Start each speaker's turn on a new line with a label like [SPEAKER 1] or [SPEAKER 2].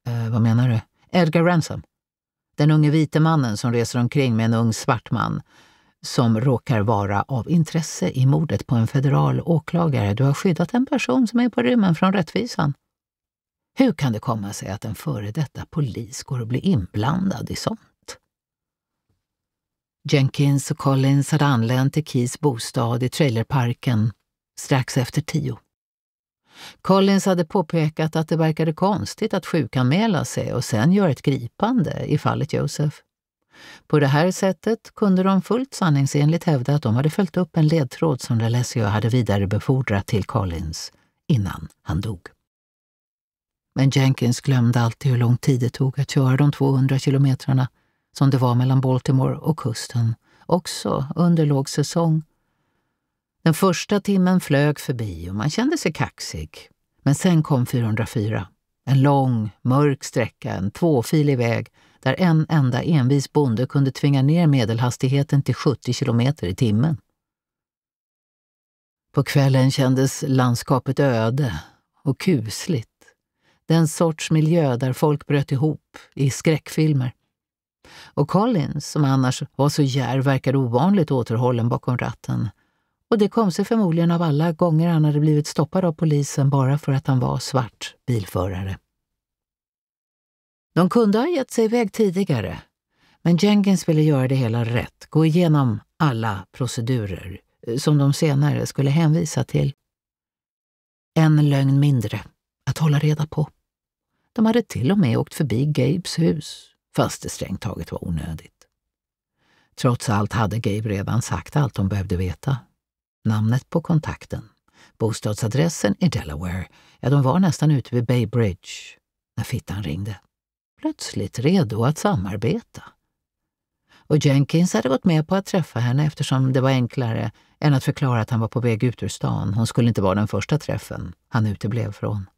[SPEAKER 1] Vad menar du? Edgar Ransom. Den unge vite mannen som reser omkring med en ung svart man som råkar vara av intresse i mordet på en federal åklagare. Du har skyddat en person som är på rymmen från rättvisan. Hur kan det komma sig att en före detta polis går och blir inblandad i sånt? Jenkins och Collins hade anlänt till Keys bostad i trailerparken strax efter 10. Collins hade påpekat att det verkade konstigt att sjukanmäla sig och sen göra ett gripande i fallet Joseph. På det här sättet kunde de fullt sanningsenligt hävda att de hade följt upp en ledtråd som D'Alessio hade vidarebefordrat till Collins innan han dog. Men Jenkins glömde alltid hur lång tid det tog att köra de 200 kilometrarna som det var mellan Baltimore och kusten, också under lågsäsong. Den första timmen flög förbi och man kände sig kaxig. Men sen kom 404. En lång, mörk sträcka, en tvåfilig väg där en enda envis bonde kunde tvinga ner medelhastigheten till 70 kilometer i timmen. På kvällen kändes landskapet öde och kusligt. Den sorts miljö där folk bröt ihop i skräckfilmer. Och Collins, som annars var så djärv, verkade ovanligt återhållen bakom ratten. Och det kom sig förmodligen av alla gånger han hade blivit stoppad av polisen bara för att han var svart bilförare. De kunde ha gett sig iväg tidigare, men Jenkins ville göra det hela rätt, gå igenom alla procedurer som de senare skulle hänvisa till. En lögn mindre att hålla reda på. De hade till och med åkt förbi Gabes hus, fast det strängt taget var onödigt. Trots allt hade Gabe redan sagt allt de behövde veta. Namnet på kontakten, bostadsadressen i Delaware, ja, de var nästan ute vid Bay Bridge när fittan ringde. Plötsligt redo att samarbeta. Och Jenkins hade gått med på att träffa henne eftersom det var enklare än att förklara att han var på väg ut ur stan. Hon skulle inte vara den första träffen han uteblev från.